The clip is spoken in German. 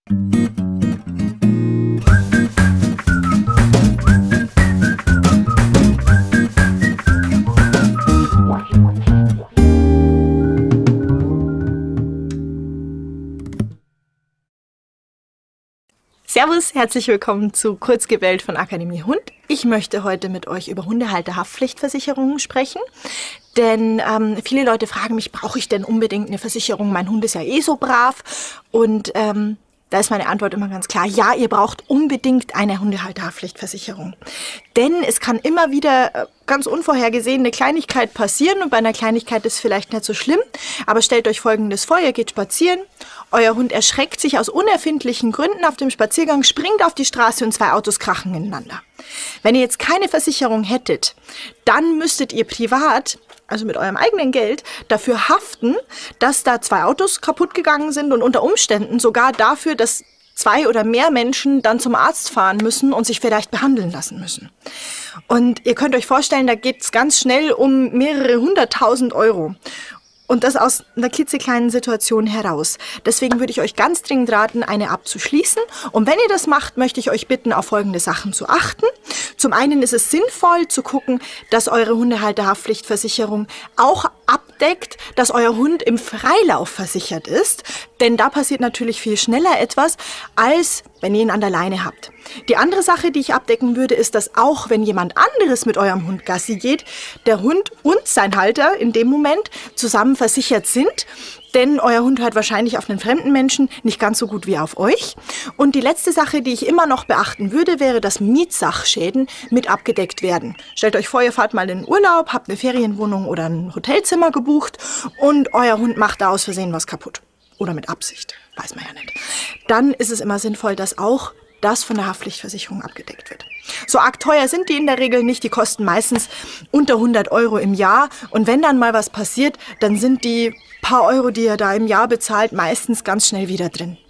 Servus, herzlich willkommen zu Kurzgewählt von Akademie Hund. Ich möchte heute mit euch über Hundehalterhaftpflichtversicherungen sprechen, denn viele Leute fragen mich, brauche ich denn unbedingt eine Versicherung? Mein Hund ist ja eh so brav und da ist meine Antwort immer ganz klar, ja, ihr braucht unbedingt eine Hundehalterhaftpflichtversicherung. Denn es kann immer wieder ganz unvorhergesehen eine Kleinigkeit passieren und bei einer Kleinigkeit ist es vielleicht nicht so schlimm, aber stellt euch Folgendes vor, ihr geht spazieren, euer Hund erschreckt sich aus unerfindlichen Gründen auf dem Spaziergang, springt auf die Straße und 2 Autos krachen ineinander. Wenn ihr jetzt keine Versicherung hättet, dann müsstet ihr privat, also mit eurem eigenen Geld, dafür haften, dass da 2 Autos kaputt gegangen sind und unter Umständen sogar dafür, dass 2 oder mehr Menschen dann zum Arzt fahren müssen und sich vielleicht behandeln lassen müssen. Und ihr könnt euch vorstellen, da geht es ganz schnell um mehrere 100.000 Euro. Und das aus einer klitzekleinen Situation heraus. Deswegen würde ich euch ganz dringend raten, eine abzuschließen. Und wenn ihr das macht, möchte ich euch bitten, auf folgende Sachen zu achten. Zum einen ist es sinnvoll zu gucken, dass eure Hundehalterhaftpflichtversicherung auch abdeckt, dass euer Hund im Freilauf versichert ist. Denn da passiert natürlich viel schneller etwas, als wenn ihr ihn an der Leine habt. Die andere Sache, die ich abdecken würde, ist, dass auch wenn jemand anderes mit eurem Hund Gassi geht, der Hund und sein Halter in dem Moment zusammen versichert sind. Denn euer Hund hört wahrscheinlich auf einen fremden Menschen nicht ganz so gut wie auf euch. Und die letzte Sache, die ich immer noch beachten würde, wäre, dass Mietsachschäden mit abgedeckt werden. Stellt euch vor, ihr fahrt mal in den Urlaub, habt eine Ferienwohnung oder ein Hotelzimmer gebucht und euer Hund macht da aus Versehen was kaputt. Oder mit Absicht, weiß man ja nicht. Dann ist es immer sinnvoll, dass auch das von der Haftpflichtversicherung abgedeckt wird. So arg teuer sind die in der Regel nicht, die kosten meistens unter 100 Euro im Jahr. Und wenn dann mal was passiert, dann sind die paar Euro, die ihr da im Jahr bezahlt, meistens ganz schnell wieder drin.